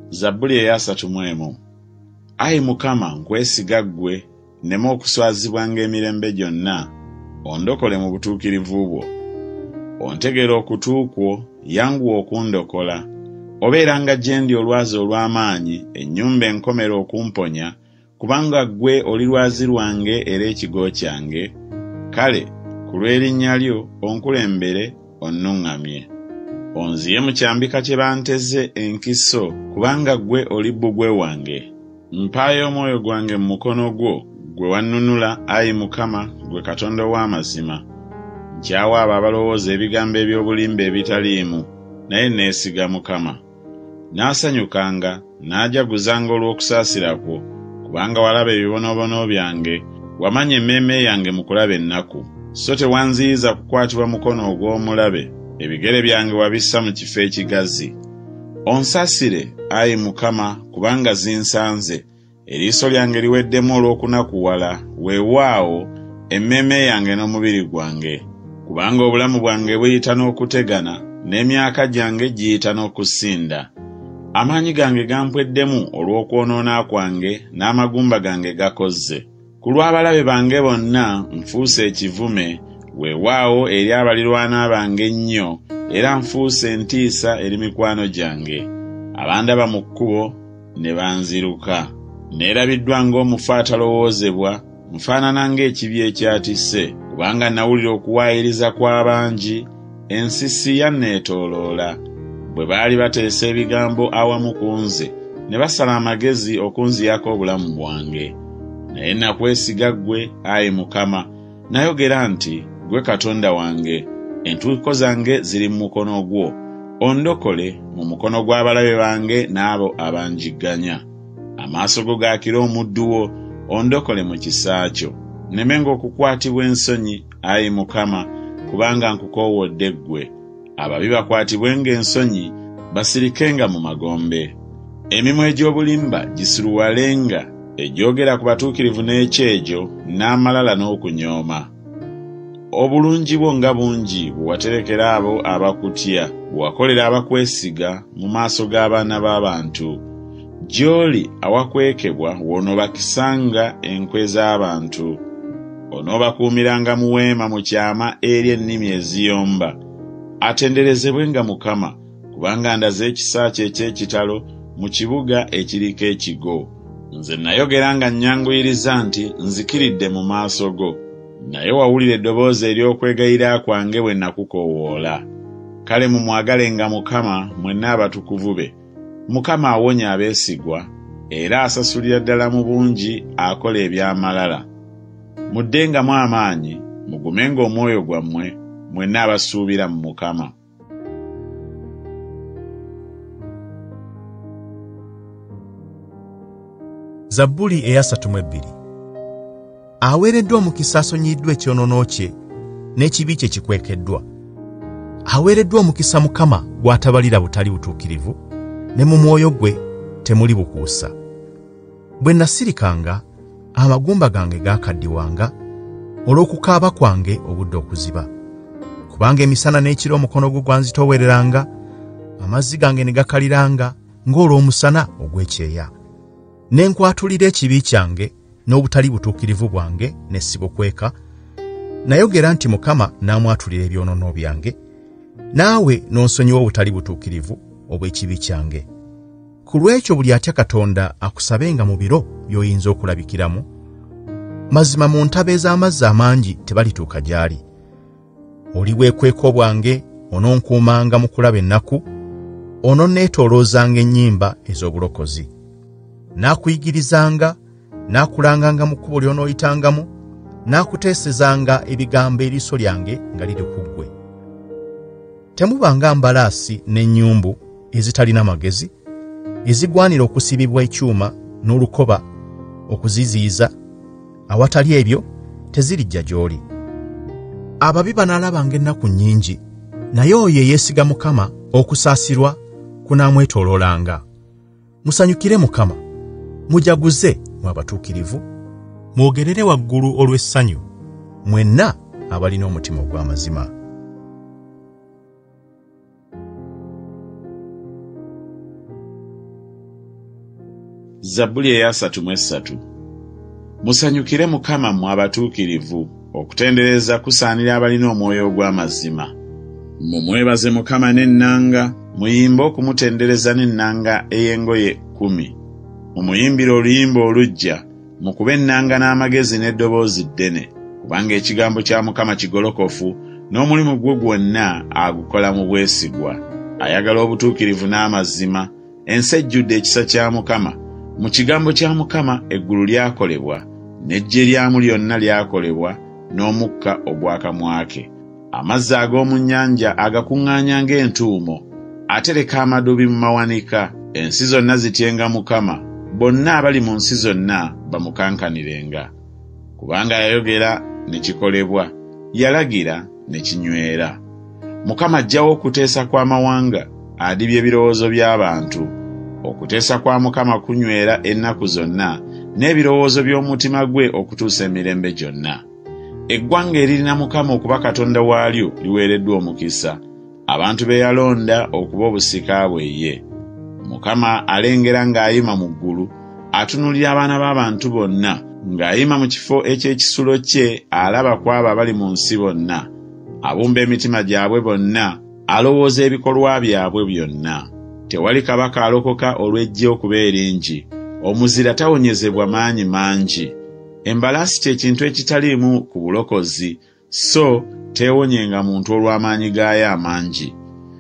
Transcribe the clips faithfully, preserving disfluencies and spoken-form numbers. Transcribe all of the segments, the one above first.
Zabbuli eyasatu mu emu. Ayi Mukama, nkwesiga ggwe, nneme okuswazibwa ng'emirembe gyonna, ondokole mu butuukirivu bwo. Ontegera okutu kwo, yanguwa okundokola. Obeeranga gye ndi olwazi olw'amaanyi, ennyumba enkomera okumponya, kubanga ggwe oli lwazi lwange era ekigo kyange. Kale, ku lw'erinnya lyo onkulembere onnuŋŋamye. Onziye mu kyambika kye banteze enkiso, kubanga ggwe oli bbugwe wange. Mpaayo omwoyo gwange mu mukono gwo, gwe wannunula, Ayi Mukama, gwe Katonda ow'amazima. Nkyawa abo abalowooza ebigambo eby'obulimba ebitaliimu, naye neesiga Mukama. Naasanyukanga, naajaguzanga olw'okusaasira kwo, kubanga walaba ebibonoobono byange, wamanya emmeeme yange mu kulaba ennaku. So tewanziyiza kukwatibwa mukono ogw'omulabe, ebigere byange wabissa mu kifo ekigazi. Onsaasire, Ayi Mukama, kubanga zinsanze, eriiso lyange liweddemu olw'okunakuwala, weewaawo emmeeme yange n'omubiri gwange. Kubanga obulamu bwange buyita n'okutegana, n'emyaka gyange giyita n'okusinda. Amaanyi gange gampweddemu olw'okwonoona kwange, n'amagumba gange gakozze. Ku lw'abalabe bange bonna nfuuse ekivume, weewaawo eri abalirwana bange ennyo, era nfuuse entiisa eri mikwano gyange. Abandaba mu kkubo ne banziruka. Neerabiddwa ng'omufu atalowoozebwa, nfaanana ng'ekibi ekyatisse, kubanga nawulira okuwaayiriza kw'abangi, ensisi yanneetooloola. Bwe baali bateesa ebigambo awamu ku nze, ne basala amagezi okunziyako obulamu bwange. Naye nakwesiga ggwe, Ayi Mukama, nayogera nti, ggwe Katonda wange, entuuko zange ziri mu mukono gwo. Ondokole mu mukono gw'abalabe bange n'abo abanjigganya. Amaaso go gaakira omuddu wo, ondokole mu kisa kyo. Nnemenga okukwatibwa ensonyi, Ayi Mukama, kubanga nkukoowodde ggwe. Ababi bakwatibwenga ensonyi, basirikenga mu magombe. Emimwa egy'obulimba gisiruwalenga, egyogera ku batuukirivu n'ekyejo, n'amalala n'okunyooma. Obulungi bwo nga bungi bwe waterekera abo abakutya, bwe wakolera abakwesiga mu maaso g'abaana b'abantu. Gy'oli awakwekebwa w'onoobakisanga enkwe z'abantu. Onoobakuumiranga mu weema mu kyama eri ennimi eziyomba. Atenderezebwenga Mukama, kubanga ndaze ekisa kye eky'ekitalo mu kibuga ekiriko ekigo. Nze nayogera nga nnyanguyiriza nti nzikiridde mu maaso go, naye wawulira eddoboozi ery'okwegayira kwange bwe nakukoowoola. Kale mumwagalenga Mukama, mwenna abatukuvu be. Mukama awonya abeesigwa, era asasulira ddala mu bungi akola eby'amalala. Muddengamu amaanyi, mugumenga omwoyo gwammwe, mwenna abasuubira mu Mukama. Zabbuli eyasatu mu ebbiri. Aweereddwa omukisa asonyiddwa ekyonoono kye n'ekibi kye kikwekeddwa. Aweereddwa omukisa Mukama gw'atabalira butali butuukirivu, ne mu mwoyo gwe temuli bukuusa. Bwe nasirikanga, amagumba gange gaakaddiwanga olw'okukaaba kwange obudde okuziba. Kubanga emisana n'ekiro omukono gwo gwanzitoowereranga, amazzi gange ne gakaliranga ng'olw'omusana ogw'ekyeya. Ne nkwatulira ekibi kyange n'obutali butuukirivu bwange ne sibukweka. Nayogera nti Mukama n'amwatulira ebyonoono byange, naawe n'onsonyiwa obutali butuukirivu obw'ekibi kyange. Ku lw'ekyo buli atya Katonda akusabenga mu biro by'oyinza okulabikiramu. Mazima mu ntaba ez'amazzi amangi tebalituuka gy'ali. Oli bwekweko bwange ononkuumanga mu kulaba ennaku, ononneetooloozanga ennyimba ez'obulokozi. Naakuyigirizanga, naakulanganga mu kkubo ly'onooyitangamu, naakuteesezanga ebigambo eriiso lyange nga liri ku ggwe. Temubanga mbalaasi n'ennyumbu ezitalina magezi, ezigwanira okusibibwa ekyuma n'olukoba okuziziyiza. Awatali ebyo tezirijja gy'oli. Ababi banaalabanga ennaku nnyingi, naye oyo eyeesiga Mukama okusaasirwa kunaamwetooloolanga. Musanyukire Mukama, mujaguze mwe abatuukirivu, mwogerere waggulu olw'essanyu, mwenna abalina omutima ogw'amazima. Zabbuli eyasatu mu esatu. Musanyukire Mukama mmwe abatuukirivu, okutendereza kusaanira abalina omwoyo ogw'amazima. Mumwebaze Mukama n'ennanga, muyimbe okumutendereza n'ennanga ey'engoye kkumi. Mumuyimbire oluyimba oluggya, mukube ennanga n'amagezi n'eddoboozi ddene, kubanga ekigambo kya Mukama kigolokofu, n'omulimu gwe gwonna agukola mu bwesigwa. Ayagala obutuukirivu n'amazima, ensi ejjudde ekisa kya Mukama. Mu kigambo kya Mukama eggulu lyakolebwa, n'eggye lyamu lyonna lyakolebwa, n'omukka ogw'akamwa ke. Amazzi ag'omu nnyanja agakuŋŋaanya ng'entuumo, atereka amadubi mu mawanika. Ensi zonna zityenga Mukama, bonna abali mu nsi zonna bamukankanirenga. Kubanga yayogera ne kikolebwa, yalagira ne kinywera. Mukama ajjawo okuteesa kw'amawanga, adibye ebirowoozo by'abantu. Okuteesa kwa Mukama kunywera ennaku zonna, n'ebirowoozo by'omutima gwe okutuusa emirembe gyonna. Eggwanga eririna Mukama okuba Katonda waalyo liweereddwa omukisa, abantu be yalonda okuba obusika bwe ye. Mukama alengera ng'ayima mu ggulu, atunuulira abaana b'abantu bonna, ng'ayima mu kifo eky'ekisulo kye, alaba ku abo abali mu nsi bonna. Abumba emitima gyabwe bonna, alowooza ebikolwa byabwe byonna. Tewali kabaka alokoka olw'eggye okuba eringi, omuzira tawonyezebwa maanyi mangi. Embalaasi kye kintu ekitaliimu ku bulokozi, so teewonyenga muntu olw'amaanyi gaayo amangi.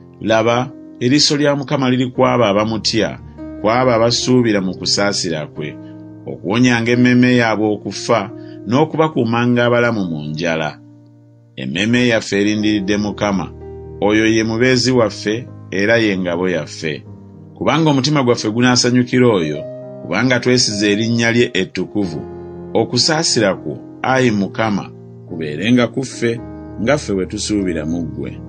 Laba, eriiso lya Mukama liri ku abo abamutya, ku abo abasuubira mu kusaasira kwe, okuwonyanga emmeeme yaabwe okufa, n'okubakuumanga abalamu mu njala. Emmeeme yaffe erindiridde Mukama, oyo ye mubeezi waffe era ye ngabo yaffe. Kubanga omutima gwaffe gunaasanyukira oyo, kubanga twesize erinnya lye ettukuvu. Okusaasira kwo, Ayi Mukama, kubeerenga ku ffe, nga ffe bwe tusuubira mu ggwe.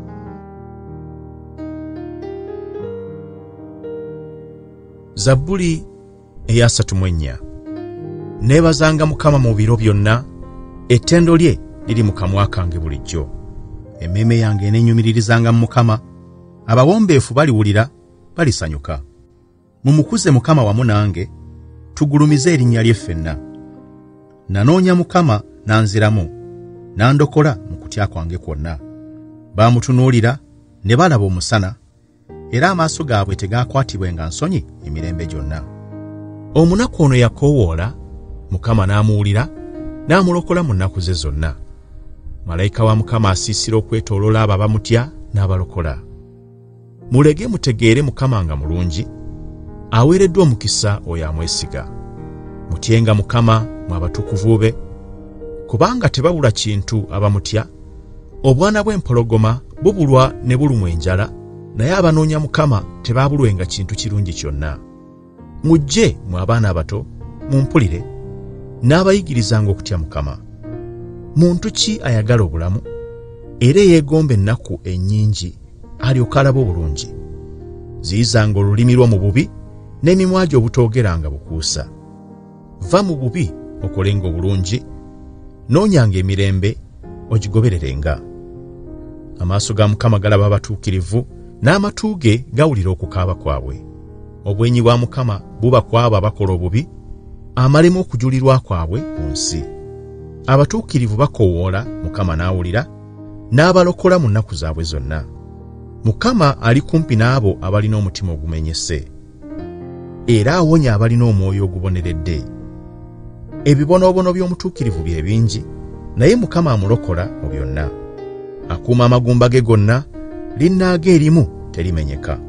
Zabbuli eyasatu mu ennya. Neebazanga Mukama mu biro byonna, ettendo lye liri mu kamwa kange bulijjo. Emmeeme yange eneenyumiririzanga mu Mukama, abawombeefu baliwulira, balisanyuka. Mumukuze Mukama wamu nange, tugulumize erinnya lye ffenna. Nanoonya Mukama nanziramu, nandokola mu kutya kwange kwonna. Baamutunuulira ne balaba omusana, era amaaso gaabwe tegaakwatibwenga nsonyi emirembe gyonna. Omunaku ono yakoowoola, Mukama n'amuwulira, n'amulokola mu nnaku ze zonna. Malayika wa Mukama asiisira okwetooloola abo abamutya n'abalokola. Mulege mutegeere Mukama nga mulungi, aweereddwa omukisa oyo amwesiga. Mutyenga Mukama mu abatukuvu be, kubanga tebabula kintu abamutya. Obwana bw'empologoma bubulwa ne bulumwa enjala, naye abanoonya Mukama tebaabulwenga kintu kirungi kyonna. Mujje mu abaana abato, mumpulire, n'abayigirizanga okutya Mukama. Muntu ki ayagala obulamu, era yeegomba ennaku ennyingi, alyoka alaba obulungi? Ziyizanga olulimi lwo mu bubi, n'emimwa gyo obutoogeranga bukuusa. Va mu bubi okolenga obulungi, noonyanga emirembe ogigobererenga. Amaaso ga Mukama galaba abatuukirivu, n'amatu ge gawulira okukaaba kwabwe. Obwenyi bwa Mukama buba ku abo abakola obubi, amalemu okujulirwa kwabwe mu nsi. Abatuukirivu bakoowoola, Mukama n'awulira, n'abalokola mu nnaku zaabwe zonna. Mukama ali kumpi n'abo abalina omutima ogumenyese, era awonya abalina omwoyo oguboneredde. Ebibonoobono by'omutuukirivu bye bingi, naye Mukama amulokola mu byonna. Akuuma amagumba ge gonna, linnaaga erimu terimenyeka.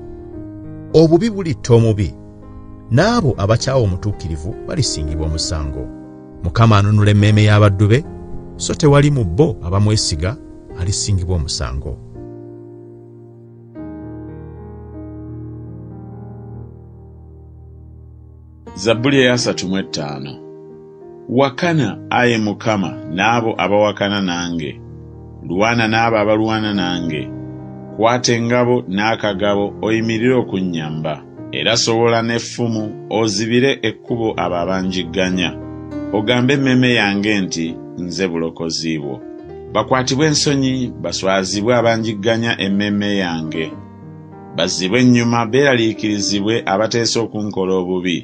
Obubi bulitta omubi, n'abo abakyawa omutuukirivu balisingibwa omusango. Mukama anunula emmeeme y'abaddu be, so tewali mu bo abamwesiga alisingibwa omusango. Zabbuli eyasatu mu etaano. Wakana, Ayi Mukama, n'abo abawakana nange. Lwana n'abo abalwana nange. Kwata engabo n'akagabo oyimirire okunnyamba. Era sowola n'effumu ozibire ekkubo abo abanjigganya. Ogambe emmeeme yange nti nze bulokozi bwo. Bakwatibwe ensonyi, baswazibwe abanjigganya emmeeme yange. Bazzibwe ennyuma, beeraliikirizibwe abateesa okunkola obubi.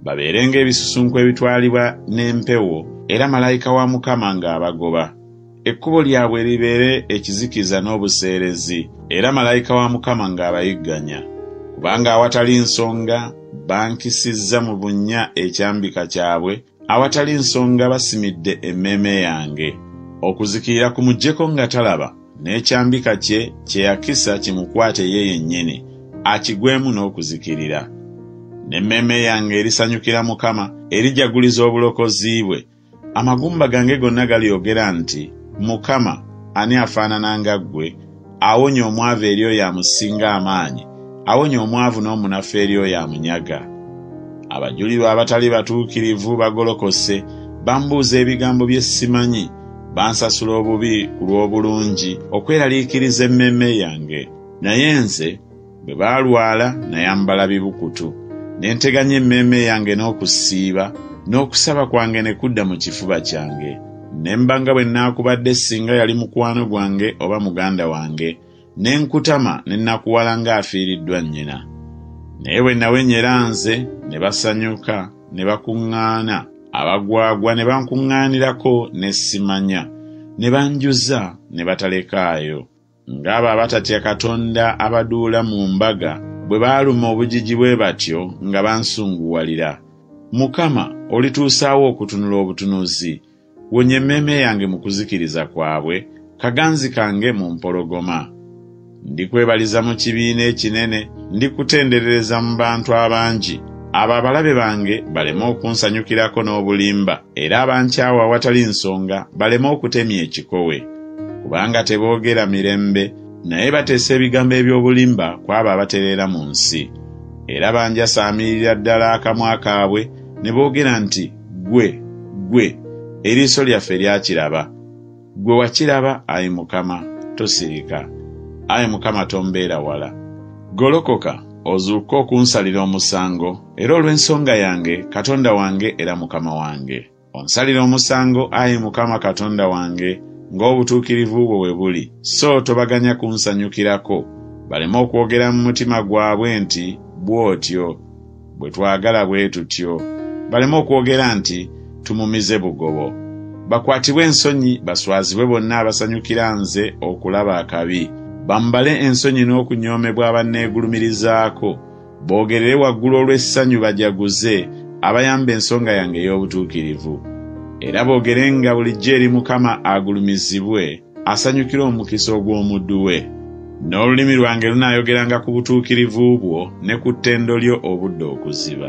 babeerenga ebisusunku ebitwalibwa n'empewo era malayika wa Mukama ng'abagoba. Ekkubo lyabwe libeere ekizikiza n'obuseerezi era malayika wa Mukama ng'abayigganya. Kubanga awatali nsonga bankisizza mu bunnya ekyambika kyabwe, awatali nsonga basimidde emmeeme yange. Okuzikirira kumuggyeko nga talaba, n'ekyambika kye kye yakisa kimukwate ye yennyini, akigwemu n'okuzikirira. N'emmeeme yange erisanyukira Mukama, erijaguliza obulokozi bwe. Amagumba gange gonna galyogera nti, Mukama ani afaanana nga ggwe, awonya omwavu eri oyo amusinga amaanyi, awonya omwavu n'omunafu eri oyo amunyaga. Abajulirwa abatali batuukirivu bagolokose, bambuuza ebigambo bye simanyi, bansasula obubi ku lw'obulungi okweraliikiriza emmeeme yange. Naye nze bwe baalwala nayambala bibukutu, ne nteganya emmeeme yange n'okusiiba, n'okusaba kwange ne kudda mu kifuba kyange. Ne mba nga bwe nnaakubadde singa yali mukwano gwange oba muganda wange, ne nkutama ne nnakuwala ng'afiiriddwa nnyina. Naye bwe nawenyera nze ne basanyuka ne bakuŋŋaana, abagwagwa ne bankuŋŋaanirako ne simanya, ne banjuza ne batalekaayo. Ng'abo abatatya Katonda abaduula mu mbaga bwe baaluma obujiji bwe batyo nga bansunguwalira. Mukama, olituusaawo okutunula obutunuzi, wonya emmeeme yange mu kuzikiriza kwabwe, kaganzi kange mu mpologoma. Ndikwebaliza mu kibiina ekinene, ndikutenderereza mu bantu abangi. Abo abalabe bange baleme okunsanyukirako n'obulimba, era abankyawa awatali nsonga baleme okutemya ekikowe. Kubanga teboogera mirembe, naye bateesa ebigambo eby'obulimba kwabo abatereera mu nsi. Era banjasaamirira ddala akamwa kaabwe, ne boogera nti, Ggwe, ggwe, eriiso lyaffe lyakiraba. Ggwe wakiraba, Ayi Mukama, tosirika. Ayi Mukama, tombeera wala. Golokoka, ozuuke okunsalira omusango, era olw'ensonga yange, Katonda wange era Mukama wange. Onsalira omusango, Ayi Mukama Katonda wange, ng'obutuukirivu bwo bwe buli, so tobaganya kunsanyukirako, baleme okwogera mu mutima gwabwe nti, bw'otyo, bwe twagala bwe tutyo. Baleme okwogera nti, tumumize bugobo. Bakwatibwe ensonyi, baswazibwe bonna abasanyukira nze okulaba akabi. Bambale ensonyi n'okunyoomebwa abanneegulumirizaako, boogerere waggulu olw'essanyu bajaguze abayamba ensonga yange ey'obutuukirivu. Era boogerenga bulijjo eri Mukama agulumizibwe, asanyukira omukisa ogw'omuddu we. N'olulimi lwange lunaayogeranga ku butuukirivu bwo ne ku ttendo lyo obudde okuziba.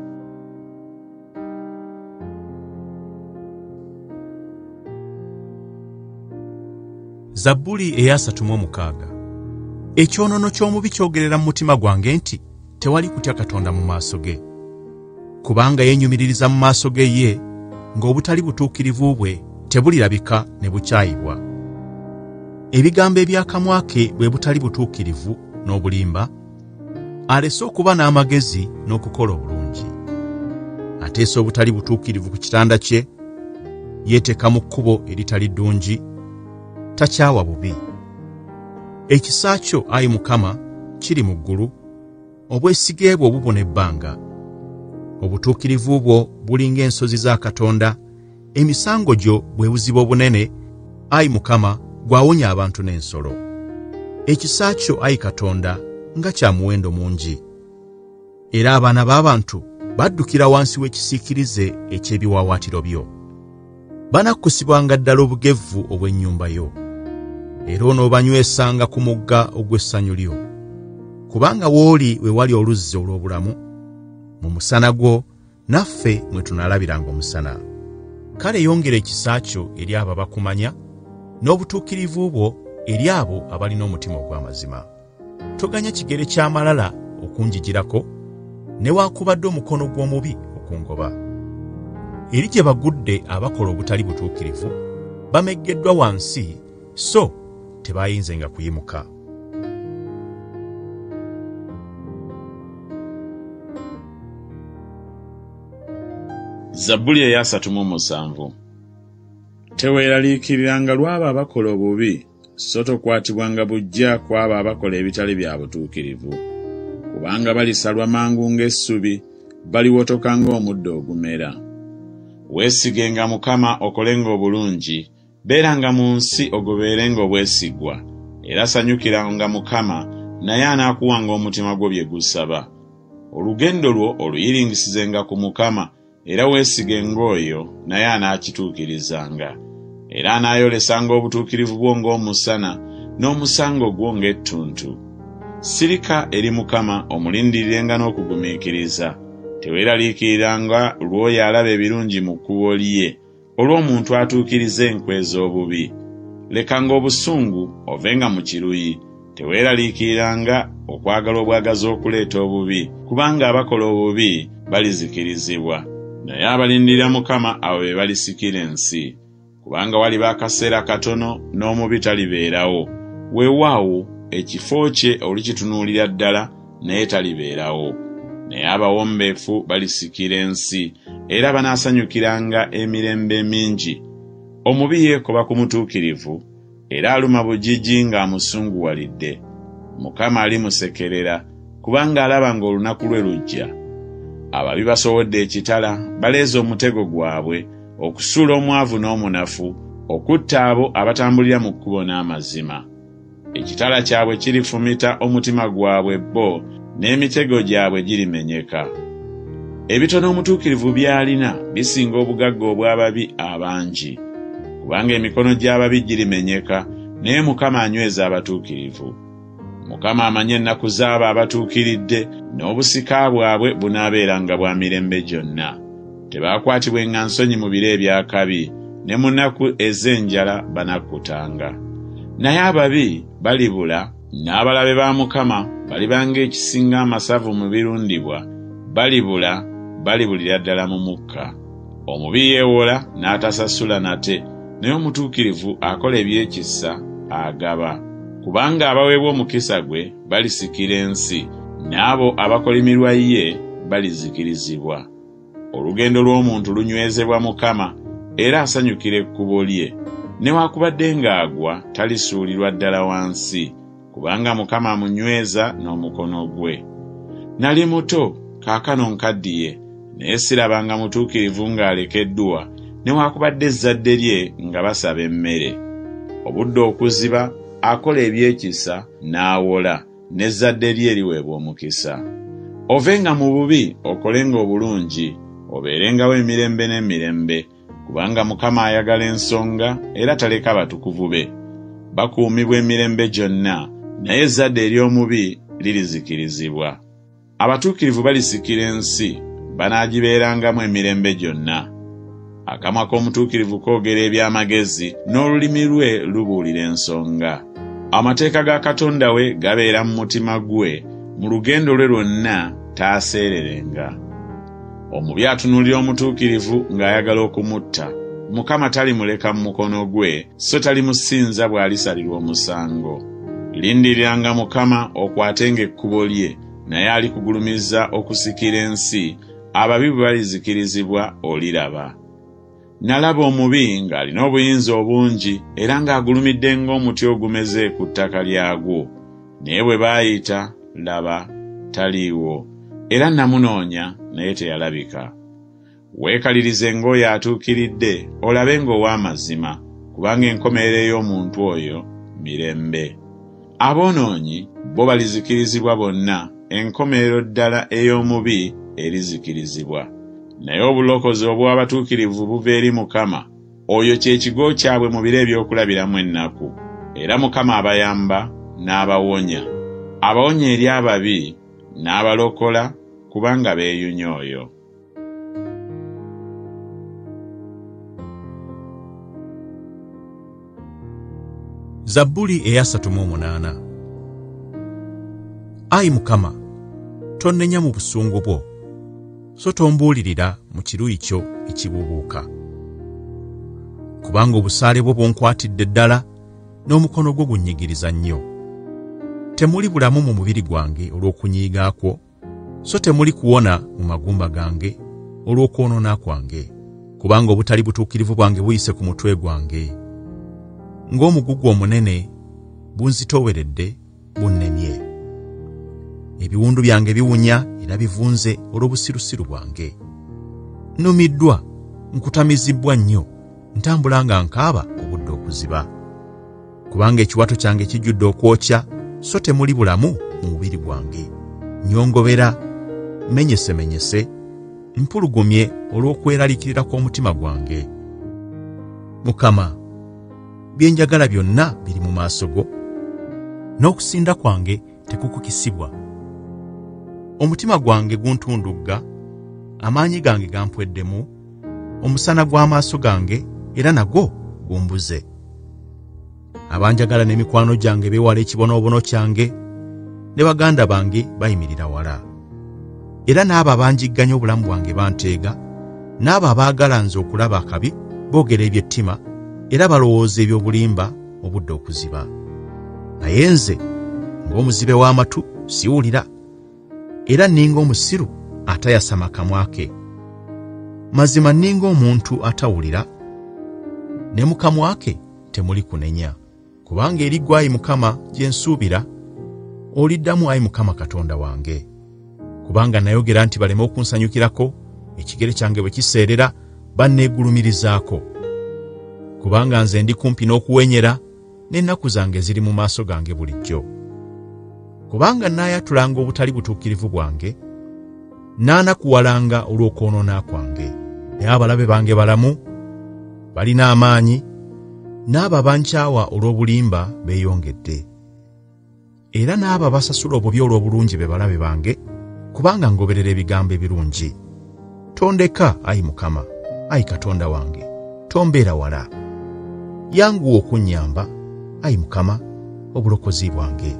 Zabbuli eyasatu mu mukaaga. Ekyonono ky'omubi kyogerera mu mutima gwange nti, tewali kutya Katonda mu maaso ge. Kubanga yennyumiririza mu maaso ge ye, ng'obutali butuukirivu bwe tebulirabika ne bukyayibwa. Ebigambo ebyakamwa ke bwe butali butuukirivu n'obulimba, alese okuba n'amagezi n'okukola obulungi. Ateesa obutali butuukirivu ku kitanda kye, yeeteka mu kkubo eritali ddungi, takyawa bubi. Ekisa kyo, Ayi Mukama, kiri mu ggulu, obwesige bwo bubuna ebbanga. Obutuukirivu bwo buli ng'ensozi za Katonda, emisango gyo bwe buziba obunene, Ayi Mukama, gwawonya abantu n'ensolo. Ekisa kyo, Ayi Katonda, nga kya muwendo mungi. Era abaana b'abantu baddukira wansi w'ekisiikirize eky'ebiwaawaatiro byo. Banakkusibwanga ddala obugevvu obw'ennyumba yo. Era onoobanywesanga ku mugga ogw'essanyu lyo. Kubanga w'oli we wali oluzzi olw'obulamu, mu musana gwo naffe mwe tunaalabiranga omusana. Kale yongera ekisa kyo eri abo abakumanya, n'obutuukirivu bwo eri abo abalina omutima ogw'amazima. Toganya kigere ky'amalala okunjigirako, newaakubadde omukono gw'omubi okungoba. Eri gye bagudde abakola obutali butuukirivu, bameggeddwa wansi, so tebaayinzenga kuyimuka. Zabbuli eyasatu mu musanvu. Teweeraliikiriranga lw'abo abakola obubi, so tokwatibwanga bujja kw'abo abakola ebitali bya butuukirivu. Kubanga balisalwa mangu ng'essubi, baliwotoka ng'omuddo ogumera. Weesigenga Mukama okolenga obulungi, beeranga mu nsi ogobeerenga obwesigwa, era sanyukiranga Mukama naye anaakuwanga omutima gwo bye gusaba. Olugendo lwo oluyiringisizenga ku Mukama, era weesigenga oyo naye anaakituukirizanga. Era anaayolesanga obutuukirivu bwo ng'omusana, n'omusango gwo ng'ettuntu. Sirika eri Mukama omulindirirenga n'okugumiikiriza. Teweeraliikiriranga lw'oyo alaba ebirungi mu kkubo lye, olw'omuntu atuukiriza enkwe ez'obubi. Lekanga obusungu ovenga mu kiruyi. Teweeraliikiriranga okwagala obwagazi okuleeta obubi, kubanga abakola obubi balizikirizibwa. Naye abalindirira Mukama abo be balisikira ensi. Kubanga waliba akaseera katono n'omubi talibeerawo. Weewaawo ekifo kye olikitunuulira ddala naye talibeerawo. Naye abawombeefu balisikira ensi, era banaasanyukiranga emirembe mingi. Omubi yeekoba ku mutuukirivu, era aluma bujiji ng'amusunguwalidde. Mukama alimusekerera, kubanga alaba ng'olunaku lwe lujja. Ababi basobodde ekitala, baleeze omutego gwabwe, okusuula omwavu n'omunafu, okutta abo abatambulira mu kkubo n'amazima. Ekitala kyabwe kirifumita omutima gwabwe bo, n'emitego gyabwe girimenyeka. Ebitono omutuukirivu by'alina bisinga obugagga obw'ababi abangi, kubanga emikono gy'ababi girimenyeka, naye Mukama anyweza abatuukirivu. Mukama amanyi ennaku z'abo abatuukiridde, n'obusika bwabwe bunaabeeranga bwa mirembe gyonna. Tebaakwatibwenga nsonyi mu biro eby'akabi, ne mu nnaku ez'enjala banakkutanga. Naye ababi balibula, n'abalabe ba Mukama balibanga ekisinga amasavu mu birundibwa, balibula, balibulira ddala mu mukka. Omubi yeewola n'atasasula nate, naye omutuukirivu akola ebyekisa agaba. Kubanga abaweebwa omukisa gwe balisikira ensi, n'abo abakolimirwa ye balizikirizibwa. Olugendo lw'omuntu lunywezebwa Mukama, era asanyukira ekkubo lye. Newaakubadde ng'agwa talisuulirwa ddala wansi, kubanga Mukama amunyweza n'omukono gwe. Nali muto, kaakano nkaddiye, naye sirabanga mutuukirivu ng'alekeddwa, newaakubadde ezzadde lye nga basaba emmere. Obudde okuziba akola ebyekisa n'awola, n'ezzadde lye liweebwa omukisa. Ovenga mu bubi okolenga obulungi, obeerengawo emirembe n'emirembe, kubanga Mukama ayagala ensonga era taleka batukuvu be. Bakuumibwa emirembe gyonna, naye ezzadde ery'omubi lirizikirizibwa. Abatuukirivu balisikira ensi, banaagibeerangamu emirembe gyonna. Akamwa k'omutuukirivu koogera eby'amagezi, n'olulimi lwe lubuulira ensonga. Amateeka ga Katonda we gabeera mu mutima gwe, mu lugendo lwe lwonna taaseererenga. Omubi atunuulira omutuukirivu ng'ayagala okumutta. Mukama talimuleka mu mukono gwe, so talimusinza bw'alisalirwa omusango. Lindiriranga Mukama okwatenga ekkubo lye, naye alikugulumiza okusikira ensi, ababi bwe balizikirizibwa oliraba. Nalaba omubi ng'alina obuyinza obungi, era ng'agulumidde ng'omuti ogumeze ku ttaka lyagwo. Naye bwe baayita, laba, taliiwo, era namunoonya naye teyalabika. Weekalirize ng'oyo atuukiridde, olabe ng'ow'amazima, kubanga enkomerero ey'omuntu oyo mirembe. Aboonoonyi bo balizikirizibwa bonna, enkomerero ddala ey'omubi erizikirizibwa. Naye obulokozi obw'abatuukirivu buva eri Mukama, oyo kye kigo kyabwe mu biro ebyokulabiramu ennaku. Era Mukama abayamba n'abawonya, abawonya eri ababi n'abalokola, kubanga beeyunya oyo. Zabbuli eyasatu mu munaana. Ayi Mukama, tonnenya mu busungu bwo, so tombuulirira mu kiruyi kyo ekibuubuuka. Kubanga obusaale bwo bwonkwatidde ddala, n'omukono gwo gunnyigiriza nnyo. Temuli bulamu mu mubiri gwange olw'okunyiiga kwo, so temuli kuwona mu magumba gange olw'okwonoona kwange, kubanga obutali butuukirivu bwange buyise ku mutwe gwange. Ng'omugugu omunene bunzitooweredde bunnemye. ebiwundu byange biwunya era bivunze olw'obusirusiru bwange. Nnumiddwa, nkutamizibwa nnyo, ntambula nga nkaaba obudde okuziba. Kubanga ekiwato kyange kijjudde okwokya, so temuli bulamu mu mubiri gwange. Nnyongobera, menyesemenyese, mpulugumye olw'okweraliikirira kw'omutima gwange. Mukama, bye njagala byonna biri mu maaso go, n'okusinda kwange tekukukisibwa. Omutima gwange guntundugga, amaanyi gange gampweddemu, omusana gw'amaaso gange era nagwo gumbuze. Abanjagala n'emikwano gyange beewala ekibonoobono kyange, ne baganda bange bayimirira wala. Era n'abo abanjigganya obulamu bwange banteega, n'abo abaagala nze okulaba akabi boogera eby'ettima, era balowooza eby'obulimba obudde okuziba. Naye nze, ng'omuzibe w'amatu, siwulira, era nninga omusiru atayasama kamwa ke. Mazima nninga omuntu atawulira, ne mu kamwa ke temuli kunenya. Kubanga eri ggwe, Ayi Mukama, gye nsuubira, oliddamu, Ayi Mukama Katonda wange. Kubanga nayogera nti baleme okunsanyukirako, ekigere kyange bwe kiseerera banneegulumirizaako. Kubanga nze ndi kumpi n'okuwenyera, n'ennaku zange ziri mu maaso gange bulijjo. Kubanga naayatulanga obutali butuukirivu bwange, naanakuwalanga olw'okwonoona kwange. Naye abalabe bange balamu, balina amaanyi, n'abo abankyawa olw'obulimba beeyongedde. Era n'abo abasasula obubi olw'obulungi be balabe bange, kubanga ngoberera ebigambo ebirungi. Tondeka, Ayi Mukama, Ayi Katonda wange, tombeera wala. Yanguwa okunnyamba, Ayi Mukama, obulokozi bwange.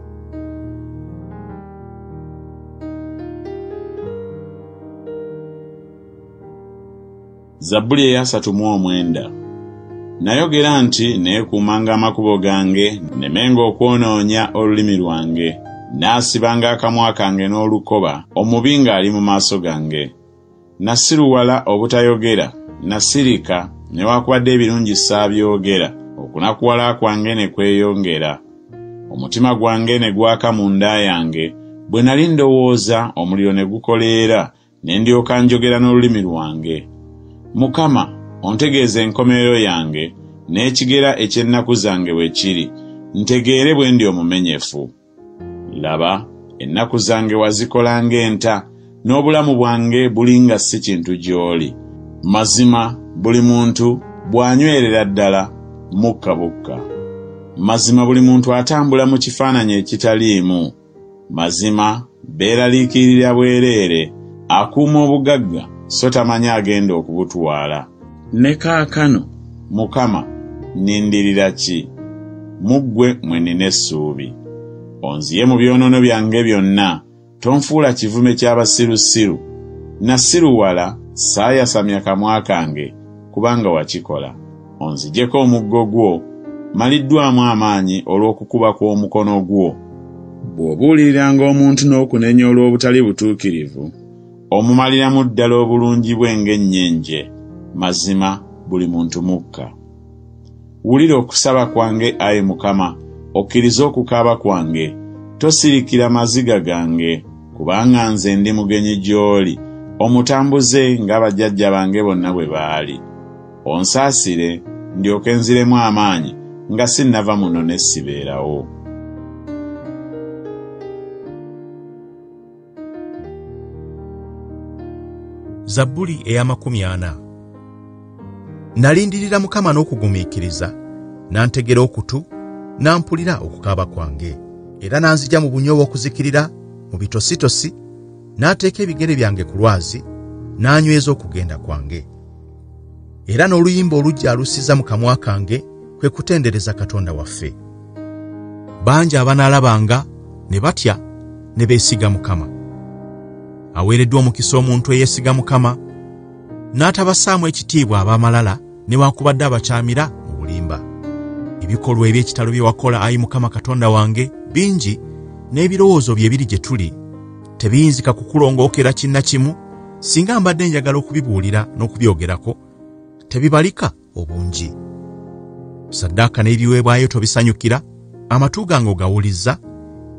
Zabbuli eyasatu mu omwenda. Nayogera nti neekuumanga amakubo gange, nemenga okwonoonya olulimi lwange, naasibanga akamwa kange n'olukoba, omubi ng'ali mu maaso gange. Nasiruwala obutayogera, nasirika, newaakubadde ebirungi saabyogera, okunakuwala kwange ne kweyongera. Omutima gwange ne gwaka mu nda yange, bwe nali ndowooza omuliro ne gukoleera, ne ndyoka njogera n'olulimi lwange. Mukama, ontegeeze enkomerero yange, n'ekigera eky'ennaku zange we kiri, ntegeere bwe ndi omumenyefu. Laba, ennaku zange wazikola ng'enta, n'obulamu bwange bulinga si kintu gy'oli. Mazima, buli muntu bw'anywerera ddala mukka bukka. Mazima, buli muntu atambula mu kifaananyi ekitaliimu. Mazima, beeraliikirira bwereere, akuuma obugagga, so tamanyi agenda okubutwala. Ne kaakano, Mukama, nindirira ki? Muggwe mwe nnina essuubi. Onziye mu byonoono byange byonna, tonfuula kivume ky'abasirusiru. Nasiruwala, saayasamya kamwa kange, kubanga wakikola. Onzigyeko omuggo gwo, maliddwamu amaanyi olw'okukuba kw'omukono gwo. Bw'obuuliriranga omuntu n'okunenya olw'obutali butuukirivu, omumaliramu ddala obulungi bwe ng'ennyenje. Mazima, buli muntu mukka. Wulira okusaba kwange, Ayi Mukama, okkirize okukaaba kwange. Tosirikira maziga gange, kubanga nze ndi mugenyi gy'oli, omutambuze ng'abajjajja bange bonna bwe baali. Onsaasire, ndyoke nziremu amaanyi, nga sinnava muno ne sibeerawo. Zabbuli ey'amakumi ana. Nalindirira Mukama n'okugumiikiriza, nantegera okutu, nampulira okukaaba kwange, era nanzija mu bunyoowa okuzikirira, mu bitositosi, n'ateeka ebigere byange ku lwazi, n'anyweza okugenda kwange. Era n'oluyimba olujja alusiza mu kamwa kange, kwe kutendereza Katonda waffe. Bangi abanaalabanga ne batya ne beesiga Mukama. Aweereddwa omukisa omuntu eyeesiga Mukama, n'atabasaamu ekitiibwa ab'amalala newaakubadde abakyamira mu bulimba. Ebikolwa eby'ekitalo bye wakola, Ayi Mukama Katonda wange, bingi, n'ebirowoozo bye biri gye tuli, tebiyinzika kukulongookera kinnakimu, singa mbadde njagala okubibuulira n'okubyogerako, tebibalika obungi. Ssaddaaka n'ebiweebwayo tobisanyukira, amatu gange ogawulizza,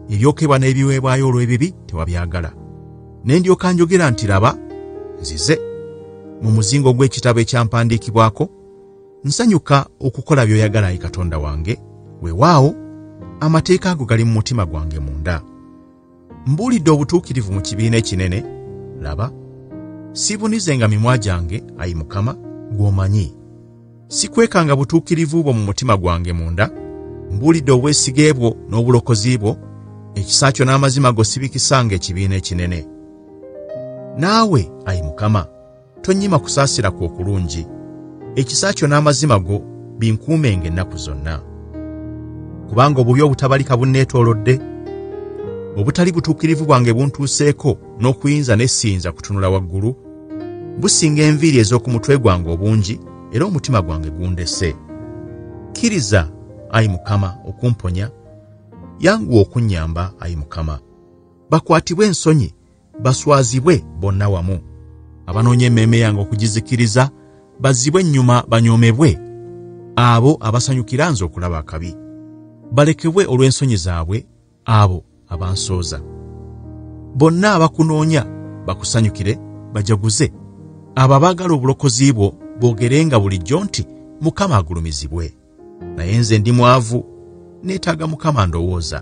ebyokebwa n'ebiweebwayo olw'ebibi tewabyagala. Ne ndyoka njogera nti laba, nzize mu muzingo gw'ekitabo ekyampandiikibwako, nsanyuka okukola by'oyagala Ayi Katonda wange, weewaawo amateeka ago gali mu mutima gwange munda. Mbuulidde obutuukirivu mu kibiina ekinene, laba, siibunizenga mimwa gyange, Ayi Mukama, gw'omanyi. Sikwekanga butuukirivu bwo mu mutima gwange munda, mbuulidde obwesige bwo n'obulokozi bwo, ekisa kyo n'amazima go sibikisanga ekibiina ekinene. Naawe, Ayi Mukama, tonnyima kusaasira kwo okulungi, ekisa kyo n'amazima go binkuumenga ennaku zonna. Kubanga obubi obutabalika bunneetoolodde, obutali butuukirivu bwange buntuuseeko n'okuyinza n'essinza kutunula waggulu, businga enviiri ez'oku mutwe gwange obungi, era omutima gwange gundese. Kkiriza, Ayi Mukama, okumponya, yanguwa okunnyamba, Ayi Mukama. Bakwatibwe ensonyi, baswazibwe bonna wamu. Abanoonya emmeeme yange okugizikiriza, bazzibwe ennyuma banyoomebwe, abo abasanyukira nze okulaba akabi. Balekebwe olw'ensonyi zaabwe, abo abansooza. Bonna abakunoonya bakusanyukire, bajaguze. Abo abaagala obulokozi bwo boogerenga bulijjo nti, Mukama agulumizibwe. Naye nze ndi mwavu, neetaaga Mukama ndowooza.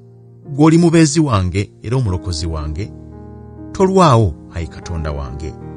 Gw'oli mubeezi wange era omulokozi wange, tolwawo, Ayi Katonda wange.